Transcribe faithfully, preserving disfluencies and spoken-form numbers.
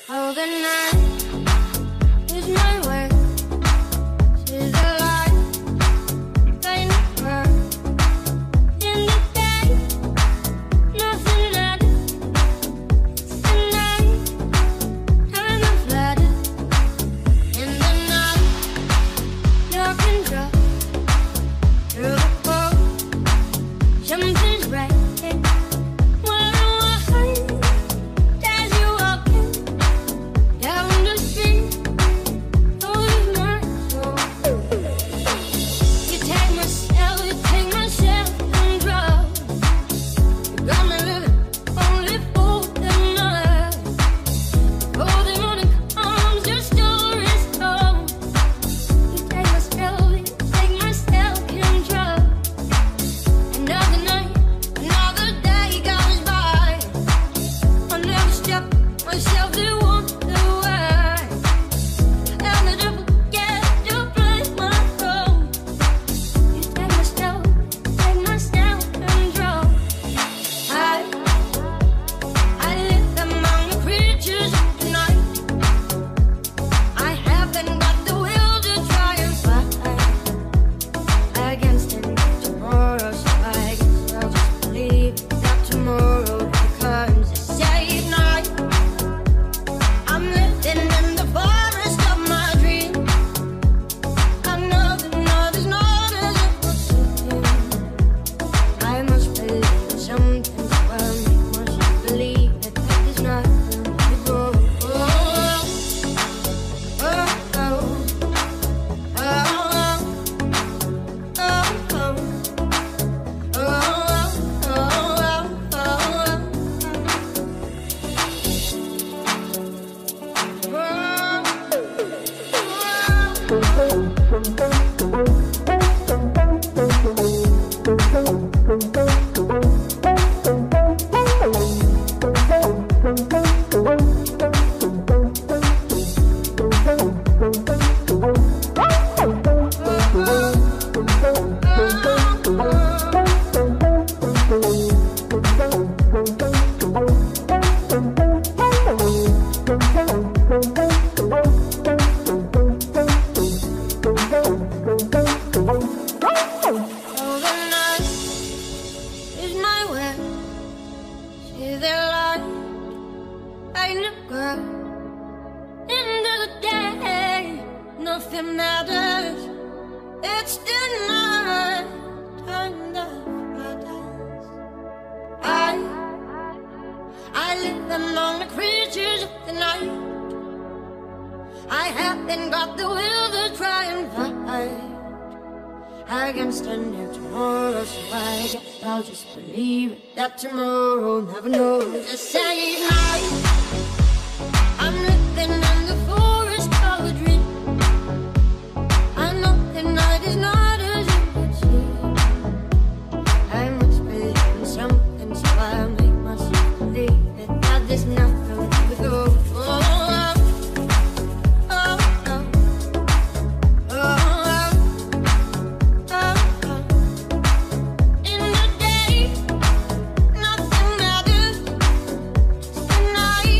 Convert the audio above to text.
Oh, the night is my way. She's the light, I never. In the day, nothing later. It's the night, time of flatter. In the night, you can drop through the cold. Something's right. Nothing matters. It's the night, time that matters. I, I live among the creatures of the night. I haven't got the will to try and fight against a new tomorrow, so I guess I'll just believe it, that tomorrow never knows. The same night, I'm living in the forest of a dream. Night is not as it would seem. I must believe in something, so I make myself believe it, that there's nothing to go. Oh, oh, oh, oh, oh, oh. In the day, nothing matters. It's the night.